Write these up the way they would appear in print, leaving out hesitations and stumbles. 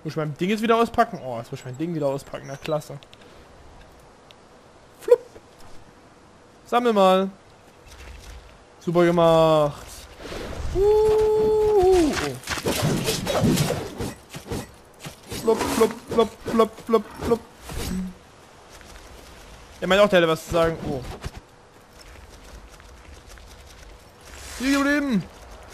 Muss ich mein Ding jetzt wieder auspacken? Oh, jetzt muss ich mein Ding wieder auspacken. Na, klasse. Flupp. Sammel mal. Super gemacht. Oh. Flupp, flupp, flupp, flupp, flupp, flupp. Er meint auch, der hätte was zu sagen. Oh. Hier geblieben.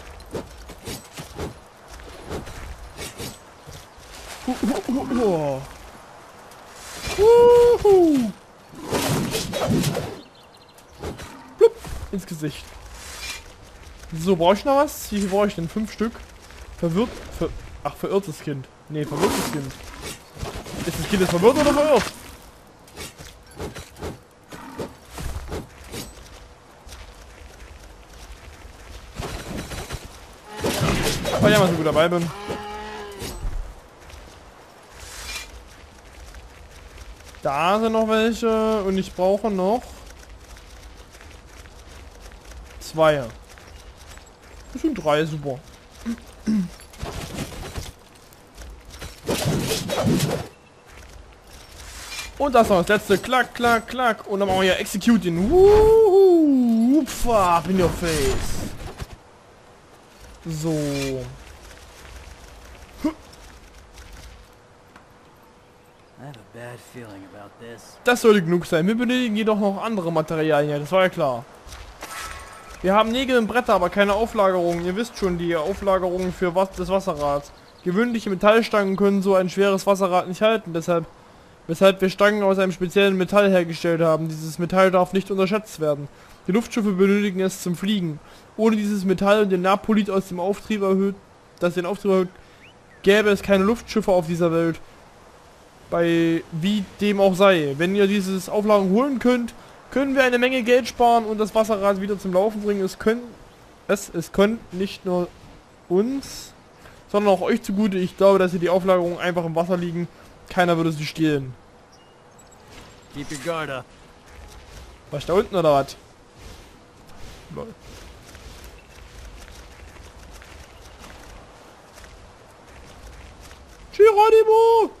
Plupp, ins Gesicht. So, brauche ich noch was? Wie viel brauche ich denn? 5 Stück. Verirrtes Kind. Nee, verwirrtes Kind. Ist das Kind jetzt verwirrt oder verirrt? Weil ich ja mal so gut dabei bin. Da sind noch welche und ich brauche noch 2. Das sind 3, super. Und das noch das letzte. Klack, klack, klack. Und dann machen wir hier Executing. Wuhu. Up in your face. So. Das sollte genug sein. Wir benötigen jedoch noch andere Materialien. Das war ja klar. Wir haben Nägel und Bretter, aber keine Auflagerungen. Ihr wisst schon, die Auflagerungen für das Wasserrad. Gewöhnliche Metallstangen können so ein schweres Wasserrad nicht halten. Weshalb wir Stangen aus einem speziellen Metall hergestellt haben. Dieses Metall darf nicht unterschätzt werden. Die Luftschiffe benötigen es zum Fliegen. Ohne dieses Metall und den Napolit aus dem Auftrieb erhöht, gäbe es keine Luftschiffe auf dieser Welt. Bei wie dem auch sei. Wenn ihr dieses Auflagerung holen könnt, können wir eine Menge Geld sparen und das Wasserrad wieder zum Laufen bringen. Es können nicht nur uns, sondern auch euch zugute. Ich glaube, dass hier die Auflagerungen einfach im Wasser liegen. Keiner würde sie stehlen. Keep your guard up. Was da unten oder was? Lol. Geronimo!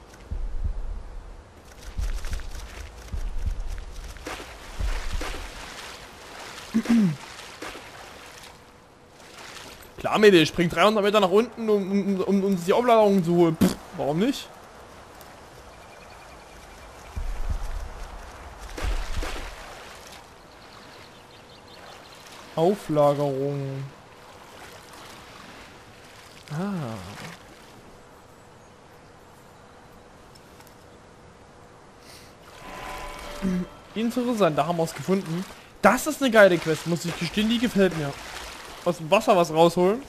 Klar, Mädel, springt 300 Meter nach unten, um uns die Auflagerung zu holen. Pff, warum nicht? Auflagerung. Ah. Interessant, da haben wir es gefunden. Das ist eine geile Quest, muss ich gestehen, die gefällt mir. Aus dem Wasser was rausholen.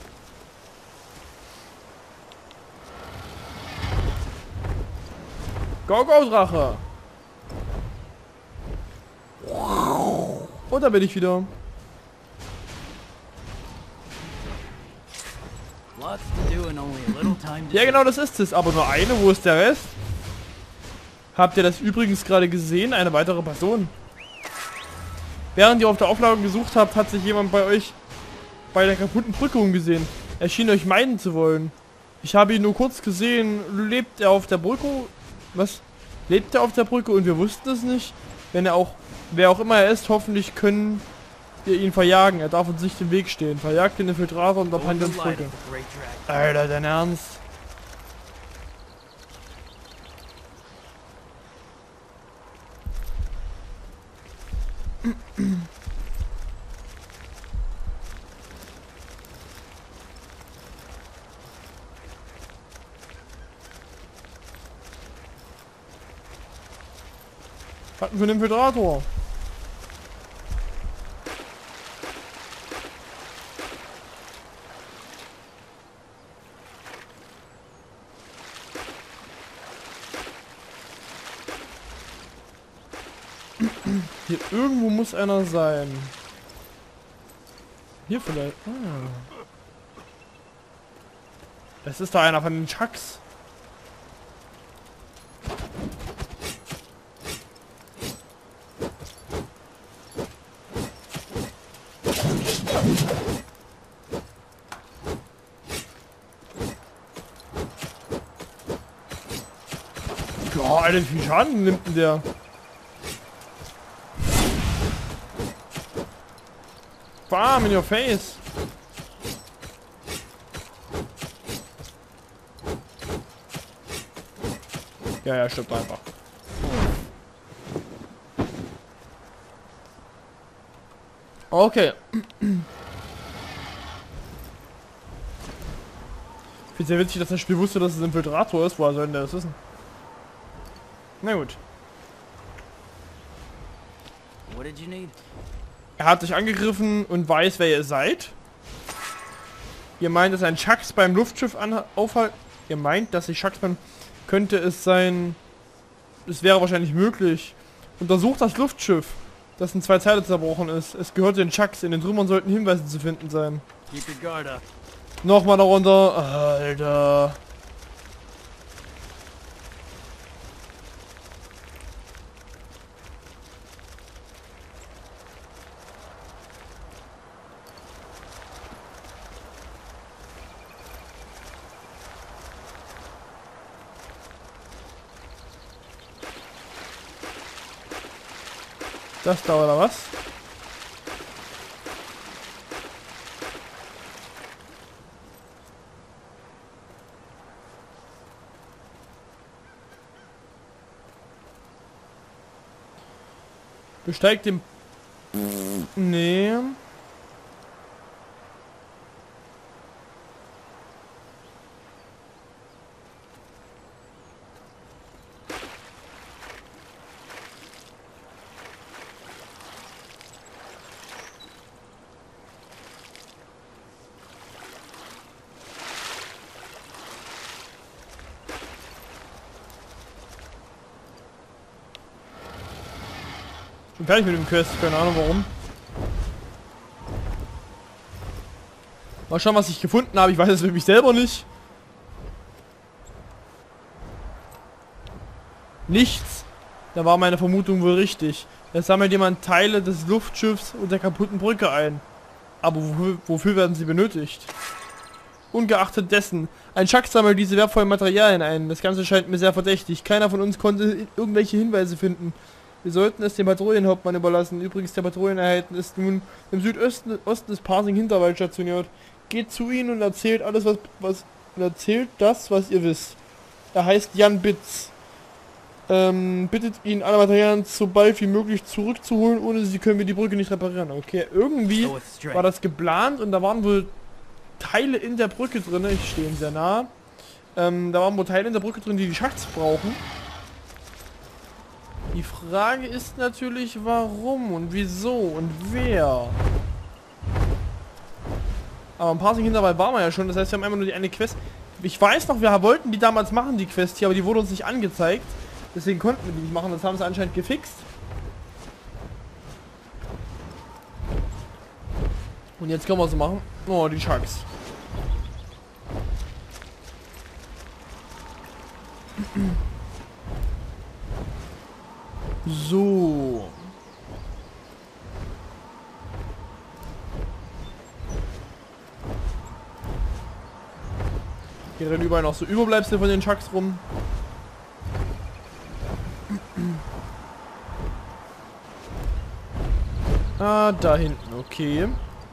Go, go, Drache! Und da bin ich wieder. Ja genau, das ist es. Aber nur eine, wo ist der Rest? Habt ihr das übrigens gerade gesehen? Eine weitere Person. Während ihr auf der Auflagerung gesucht habt, hat sich jemand bei euch bei der kaputten Brücke umgesehen. Er schien euch meiden zu wollen. Ich habe ihn nur kurz gesehen. Lebt er auf der Brücke? Was? Lebt er auf der Brücke und wir wussten es nicht? Wer auch immer er ist, hoffentlich können wir ihn verjagen. Er darf uns nicht im Weg stehen. Verjagt den Infiltrator und der Brücke. Alter, dein Ernst? Hatten wir einen Infiltrator? Hier irgendwo muss einer sein. Hier vielleicht. Ah. Das ist da einer von den Chucks. Boah, Alter, wie viel Schaden nimmt denn der? Bam, in your face. Ja, stimmt einfach. Okay. Ich finde sehr witzig, dass das Spiel wusste, dass es ein Infiltrator ist. Woher soll denn der das wissen? Na gut. What did you need? Er hat dich angegriffen und weiß, wer ihr seid. Ihr meint, dass ein Chucks beim Luftschiff aufhalten. Ihr meint, dass sich Chucks beim... Könnte es sein... Es wäre wahrscheinlich möglich. Untersucht das Luftschiff, das in 2 Teile zerbrochen ist. Es gehört den Chucks. In den Trümmern sollten Hinweise zu finden sein. Keep your guard up. Nochmal darunter. Alter. Das da oder was? Besteigt den... Nee. Bin fertig mit dem Quest, keine Ahnung warum. Mal schauen, was ich gefunden habe. Ich weiß es für mich selber nicht. Nichts. Da war meine Vermutung wohl richtig. Es sammelt jemand Teile des Luftschiffs und der kaputten Brücke ein. Aber wofür werden sie benötigt? Ungeachtet dessen, ein Chuck sammelt diese wertvollen Materialien ein. Das Ganze scheint mir sehr verdächtig. Keiner von uns konnte irgendwelche Hinweise finden. Wir sollten es dem Patrouillenhauptmann überlassen. Übrigens, der Patrouillenerhalten ist nun im Südosten des Parsing Hinterwald stationiert. Geht zu ihnen und erzählt alles, erzählt das, was ihr wisst. Er heißt Jan Bitz. Bittet ihn, alle Materialien so bald wie möglich zurückzuholen, ohne sie können wir die Brücke nicht reparieren. Okay, irgendwie war das geplant und da waren wohl Teile in der Brücke drin. Ich stehe sehr nah. Da waren wohl Teile in der Brücke drin, die Schachs brauchen. Die Frage ist natürlich, warum und wieso und wer. Aber im Parsing Hinterwald waren wir ja schon, das heißt, wir haben einfach nur die eine Quest. Ich weiß noch, wir wollten die damals machen, die Quest hier, aber die wurde uns nicht angezeigt. Deswegen konnten wir die nicht machen, das haben sie anscheinend gefixt. Und jetzt können wir es machen. Oh, die Sharks. So. Hier rennen überall noch so Überbleibsel von den Sharks rum. Ah, da hinten, okay.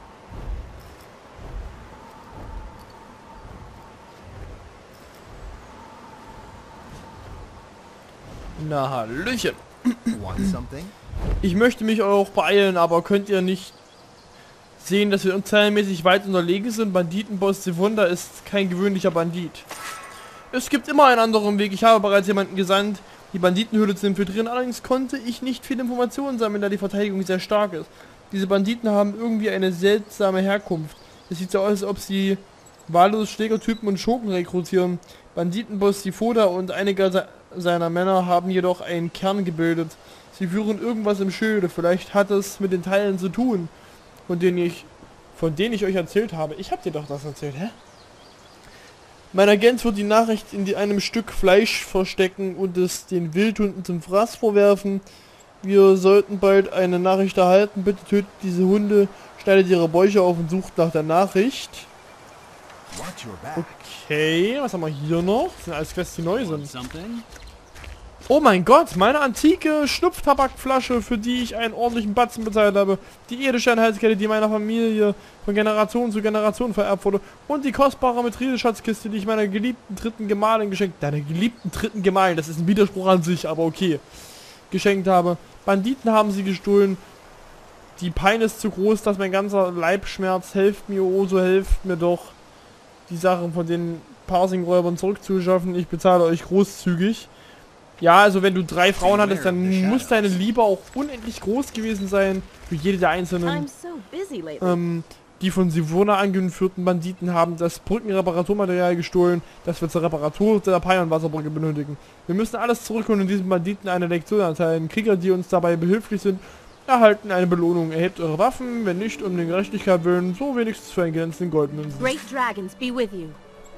Na, hallöchen. Ich möchte mich auch beeilen, aber könnt ihr nicht sehen, dass wir zahlenmäßig weit unterlegen sind? Banditenboss Sevunda ist kein gewöhnlicher Bandit. Es gibt immer einen anderen Weg. Ich habe bereits jemanden gesandt, die Banditenhöhle zu infiltrieren. Allerdings konnte ich nicht viele Informationen sammeln, da die Verteidigung sehr stark ist. Diese Banditen haben irgendwie eine seltsame Herkunft. Es sieht so aus, als ob sie wahllos Schlägertypen und Schurken rekrutieren. Banditenboss Sifoda und einige seiner Männer haben jedoch einen Kern gebildet. Sie führen irgendwas im Schilde. Vielleicht hat es mit den Teilen zu tun, von denen ich euch erzählt habe. Ich hab dir doch das erzählt, hä? Mein Agent wird die Nachricht in einem Stück Fleisch verstecken und es den Wildhunden zum Fraß vorwerfen. Wir sollten bald eine Nachricht erhalten. Bitte tötet diese Hunde, schneidet ihre Bäuche auf und sucht nach der Nachricht. Okay, was haben wir hier noch? Das sind alles Quests, die neu sind. Oh mein Gott, meine antike Schnupftabakflasche, für die ich einen ordentlichen Batzen bezahlt habe. Die Edelsteinhalskette, die meiner Familie von Generation zu Generation vererbt wurde. Und die kostbare Metrilschatzkiste, die ich meiner geliebten dritten Gemahlin geschenkt... Deiner geliebten dritten Gemahlin, das ist ein Widerspruch an sich, aber okay. Geschenkt habe. Banditen haben sie gestohlen. Die Pein ist zu groß, dass mein ganzer Leib schmerzt. Helft mir, oh so helft mir doch, die Sachen von den Parsing-Räubern zurückzuschaffen. Ich bezahle euch großzügig. Ja, also wenn du 3 Frauen hattest, dann muss deine Liebe auch unendlich groß gewesen sein. Für jede der einzelnen. Die von Sivona angeführten Banditen haben das Brückenreparaturmaterial gestohlen, das wir zur Reparatur der Paion-Wasserbrücke benötigen. Wir müssen alles zurückholen und diesen Banditen eine Lektion erteilen. Krieger, die uns dabei behilflich sind, erhalten eine Belohnung. Erhebt eure Waffen, wenn nicht um den Gerechtigkeit willen, so wenigstens für einen glänzenden goldenen. Great dragons be with you.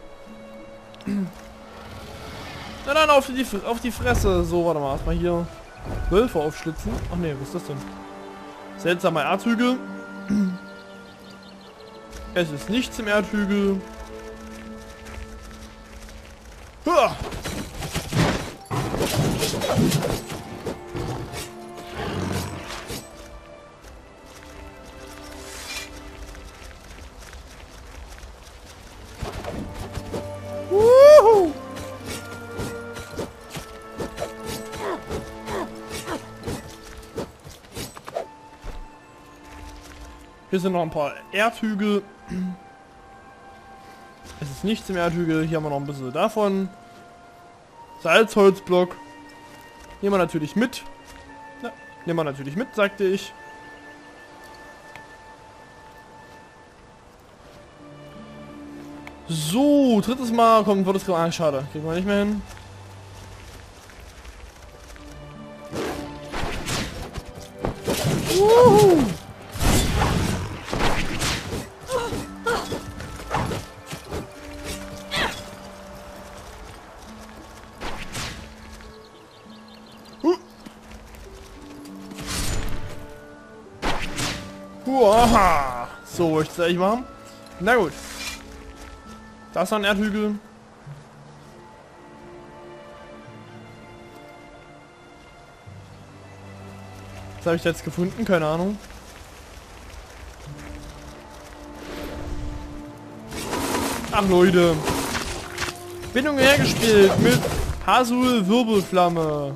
Na dann auf die Fresse. So, warte mal, erstmal hier Wölfe aufschlitzen. Ach ne, was ist das denn? Seltsamer Erdhügel. Es ist nichts im Erdhügel. Huah! Wuhu! Hier sind noch ein paar Erdhügel. Es ist nichts im Erdhügel. Hier haben wir noch ein bisschen davon. Salzholzblock. Nehmen wir natürlich mit. Ja, nehmen wir natürlich mit, sagte ich. So, drittes Mal kommt, wird es gerade. Ah, schade. Kriegen wir nicht mehr hin. Wuhu! Uaha. So, wollte ich das eigentlich machen? Na gut. Da ist noch ein Erdhügel. Was habe ich jetzt gefunden? Keine Ahnung. Ach Leute. Bindung hergestellt mit Hasul Wirbelflamme.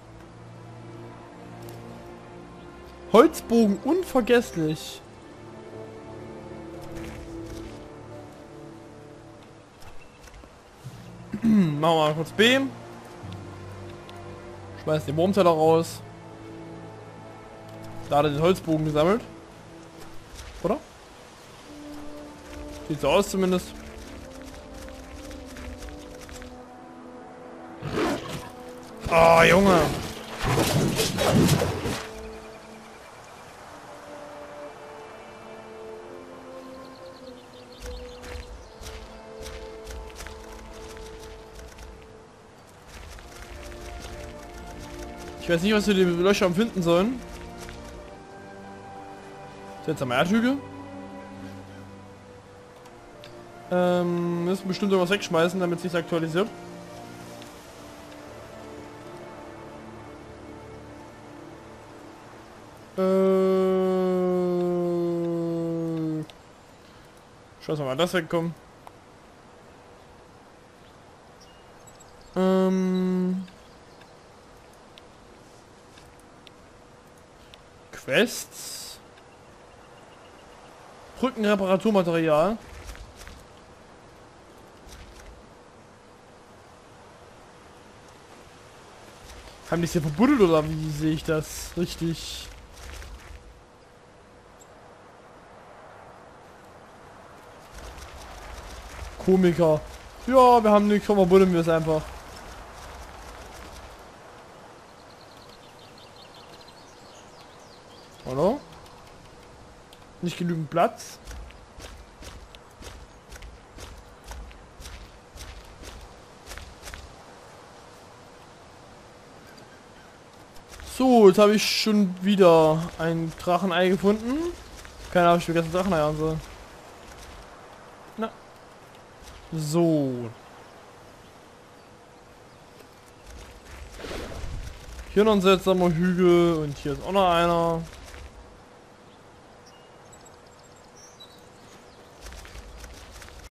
Holzbogen unvergesslich. Machen wir mal kurz B. Schmeiß den Wurmteller raus. Da hat er den Holzbogen gesammelt. Oder? Sieht so aus zumindest. Oh, Junge. Ich weiß nicht, was wir die Löcher finden sollen. Jetzt am Erdhügel. Müssen bestimmt irgendwas wegschmeißen, damit es sich aktualisiert. Scheiße mal, das wegkommen. Quests. Brückenreparaturmaterial. Haben die es hier verbuddelt oder wie sehe ich das richtig? Komiker. Ja, wir haben nichts, verbuddeln wir es einfach. Oder? Nicht genügend Platz. So, jetzt habe ich schon wieder ein Drachenei gefunden. Keine Ahnung, ich vergessen Drachenei an soll. Na. So. Hier noch ein seltsamer Hügel und hier ist auch noch einer.